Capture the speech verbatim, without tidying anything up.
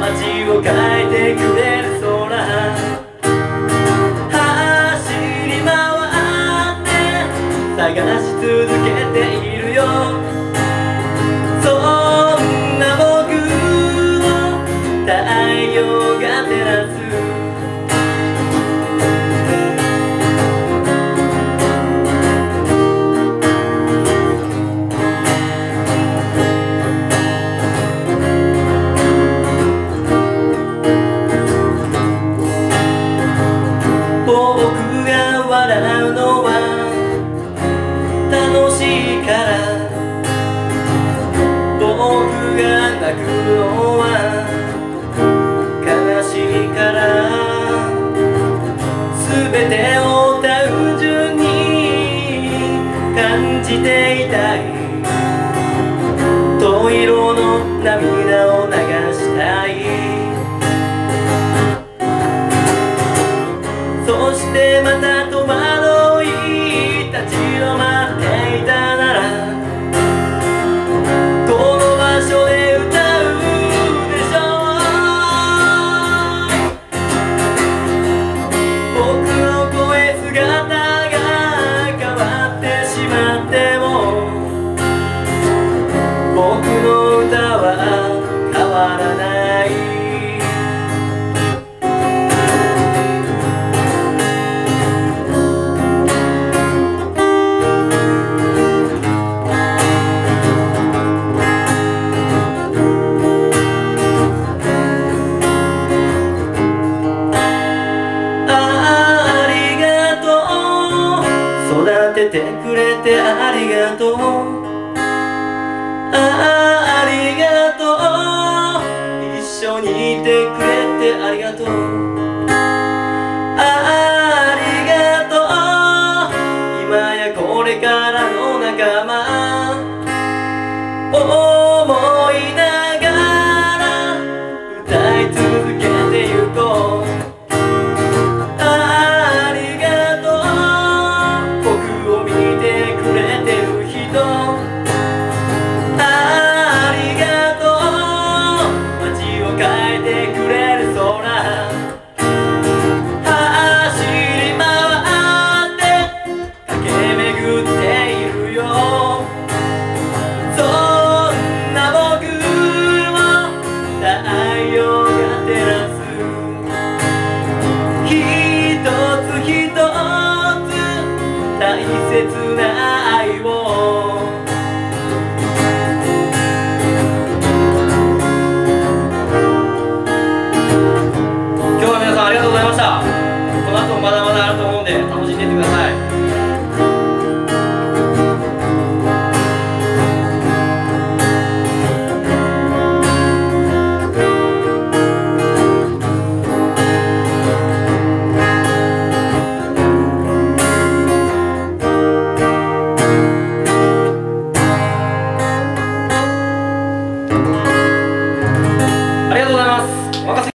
街を変えてくれる空、走り回って探し続けているよ。そんな僕を太陽が照らす。僕が笑うのは楽しいから、僕が泣くのは悲しいから、全てを単純に感じていたい。灯色の涙を流したい。そしてまた戸惑い立ち止まっていたなら、この場所で歌うでしょう。僕の声姿が変わってしまっても、僕の歌は変わらない。育ててくれてありがとう。ああ、ありがとう。一緒にいてくれてありがとう。